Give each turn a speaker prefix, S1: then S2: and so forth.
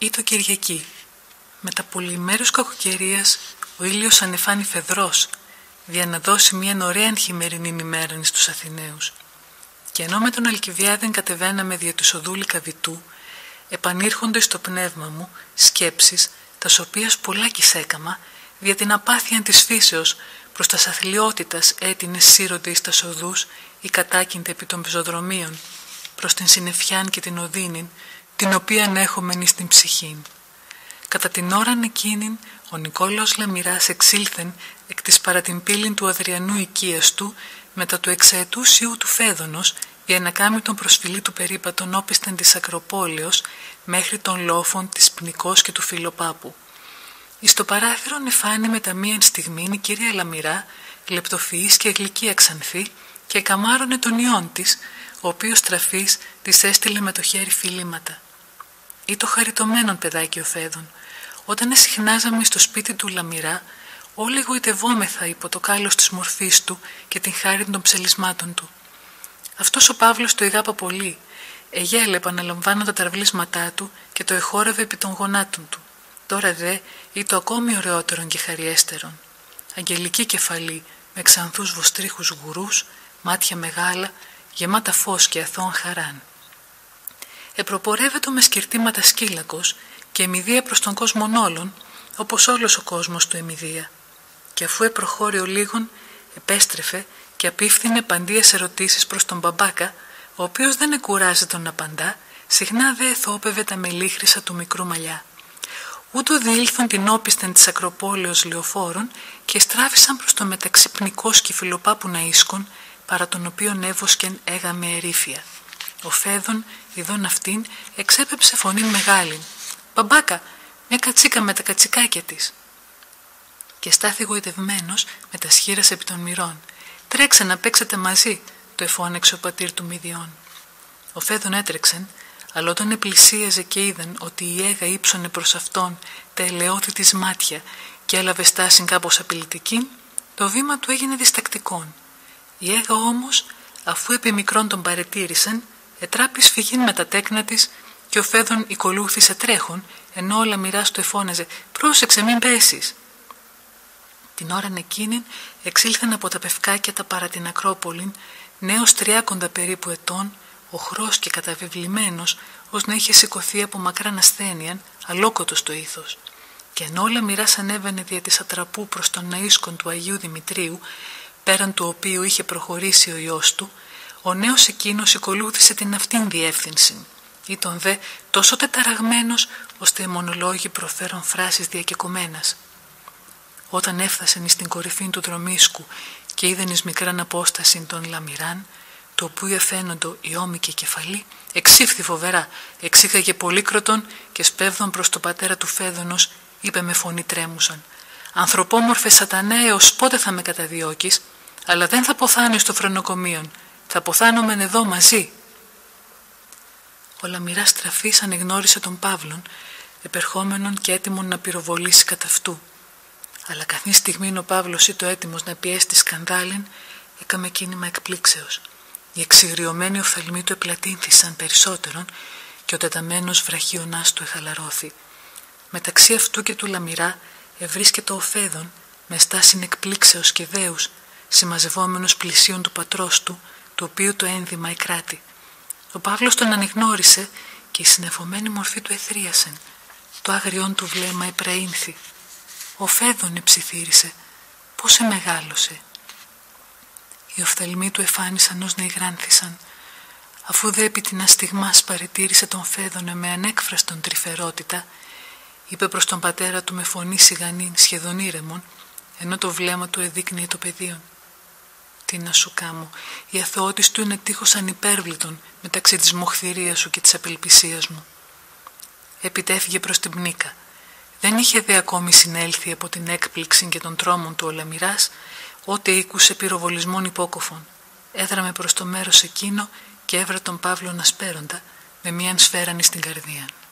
S1: Ήτο Κυριακή. Μετά πολυμέρους κακοκαιρίας, ο ήλιος ανεφάνει φεδρός, για να δώσει μια ωραία χειμερινή ημέρα στους Αθηναίους. Και ενώ με τον Αλκιβιάδην κατεβαίναμε δια του οδούλικα βητού, επανήρχονται στο πνεύμα μου σκέψεις, τας οποίας πολλάκις έκαμα, δια την απάθεια της φύσεως προς τας αθλιότητας έτεινες σύρονται εις τας οδούς ή κατάκυνται επί των πεζοδρομίων, προς την συννεφιάν και την οδύνην, την οποίαν έχομεν εις την ψυχήν. Κατά την ώραν εκείνην, ο Νικόλαος Λαμυράς εξήλθεν εκ της παρά την πύλην του Αδριανού οικίας του, μετά του εξαετούσιου του Φέδωνος, για να κάνει τον προσφυλή του περίπατον όπισθεν της Ακροπόλεως, μέχρι των λόφων της Πνικός και του Φιλοπάπου. Εις το παράθυρον εφάνει μετά μίαν στιγμήν η κυρία Λαμυρά, λεπτοφυής και γλυκία ξανθή, και καμάρωνε τον ιόν της, ο οποίος τραφής της έστειλε με το χέρι φιλήματα. Ή το χαριτωμένον παιδάκι ο Φέδων. Όταν εσυχνάζαμε στο σπίτι του Λαμυρά, όλοι γοητευόμεθα υπό το κάλος της μορφής του και την χάρη των ψελισμάτων του. Αυτός ο Παύλος το ηγάπα πολύ. Εγέλε επαναλαμβάνω τα τραυλίσματά του και το εχόρευε επί των γονάτων του. Τώρα δε ή το ακόμη ωραιότερον και χαριέστερον. Αγγελική κεφαλή με ξανθούς βοστρίχους γουρούς, μάτια μεγάλα, γεμάτα φως και αθώων χαράν. Επροπορεύεται με σκυρτήματα σκύλακος και εμιδεία προς τον κόσμον όλων, όπως όλος ο κόσμος του εμιδεία. Και αφού επροχώρει ο λίγον, επέστρεφε και απίφθινε παντίες ερωτήσεις προς τον μπαμπάκα, ο οποίος δεν εκουράζεται να απαντά, συχνά δε εθώπευε τα μελίχρυσα του μικρού μαλλιά. Ούτω διήλθον την όπισθεν της Ακροπόλεως λεωφόρων και στράφησαν προς το μεταξύ Πνικός και Φιλοπάπου να ίσκον, παρά τον οποίον έβοσκεν έγαμε ερήφια. Ο Φέδων, ειδών αυτήν, εξέπεψε φωνήν μεγάλην. «Μπαμπάκα, μια κατσίκα με τα κατσικάκια της». Και στάθη γοητευμένος με τα σχήρας επί των μυρών. «Τρέξε να παίξετε μαζί», το εφώνεξε ο πατήρ του Μηδιών. Ο Φέδων έτρεξεν, αλλά όταν επλησίαζε και είδαν ότι η Αίγα ύψωνε προς αυτόν τα ελαιώδη της μάτια και έλαβε στάσιν κάπως απειλητική, το βήμα του έγινε διστακτικόν. Η Αίγα όμως, αφού επί μικρόν τον παρετήρησαν, ετράπης φυγήν με τα τέκνα της και ο Φέδων οικολούθησε τρέχον, ενώ ο Λαμυράς του εφώναζε «Πρόσεξε, μην πέσεις». Την ώραν εκείνην εξήλθαν από τα πευκάκια τα παρά την Ακρόπολην, νέος 30 περίπου ετών, οχρός και καταβεβλημένος, ως να είχε σηκωθεί από μακράν ασθένειαν, αλόκοτος το ήθος. Και ενώ ο Λαμυράς ανέβαινε δια της ατραπού προς τον ναΐσκον του Αγίου Δημητρίου, πέραν του οποίου είχε προχωρήσει ο ιός του, ο νέος εκείνος ακολούθησε την αυτήν διεύθυνση. Ήταν δε τόσο τεταραγμένος, ώστε οι μονολόγοι προφέρουν φράσεις διακεκομένας. Όταν έφτασαν εις την κορυφή του δρομίσκου και είδαν εις μικράν απόσταση τον Λαμυράν, το οποίο εφαίνοντο η ώμη και κεφαλή, εξήφθη φοβερά, εξήγαγε πολύκροτον και σπέβδον προς το πατέρα του Φέδωνος, είπε με φωνή τρέμουσαν «Ανθρωπόμορφε σατανέ, έως πότε θα με καταδιώκεις, αλλά δεν θα ποθάνω στο φρονοκομείον, θα ποθάνομεν εδώ μαζί». Ο Λαμυράς τραφής ανεγνώρισε τον Παύλον, επερχόμενον και έτοιμον να πυροβολήσει κατά αυτού. Αλλά καθήν στιγμή ο Παύλος ήτο έτοιμος να πιέσει τη σκανδάλην, έκαμε κίνημα εκπλήξεως. Οι εξυγριωμένοι οφθαλμοί του επλατύνθησαν περισσότερον και ο τεταμένος βραχίωνάς του εχαλαρώθη. Μεταξύ αυτού και του Λαμυρά ευρίσκεται ο Φέδων με στάσιν εκπλήξεως και δέους, συμμαζευόμενος πλησίον του πατρός του, το οποίο το ένδυμα εκράτη. Ο Παύλος τον ανεγνώρισε και η συννεφωμένη μορφή του εθρίασεν. Το άγριόν του βλέμμα επραήνθη. Ο Φέδων εψιθύρισε. Πώς μεγάλωσε. Οι οφθαλμοί του εφάνισαν ως να υγράνθησαν. Αφού δε επί την αστιγμάς παρετήρησε τον Φέδωνε με ανέκφραστον τρυφερότητα, είπε προς τον πατέρα του με φωνή σιγανή σχεδόν ήρεμον, ενώ το βλέμμα του εδείκνυε το πεδίον. Τι να σου κάμω, η αθωότης του είναι τείχος ανυπέρβλητον μεταξύ της μοχθηρίας σου και της απελπισίας μου. Επιτέθηκε προς την Πνίκα. Δεν είχε δε ακόμη συνέλθει από την έκπληξη και των τρόμων του ο Λαμυράς, ότε ήκουσε πυροβολισμών υπόκοφων. Έδραμε προς το μέρος εκείνο και έβρε τον Παύλο να σπέροντα, με μίαν σφαίρανη στην καρδία.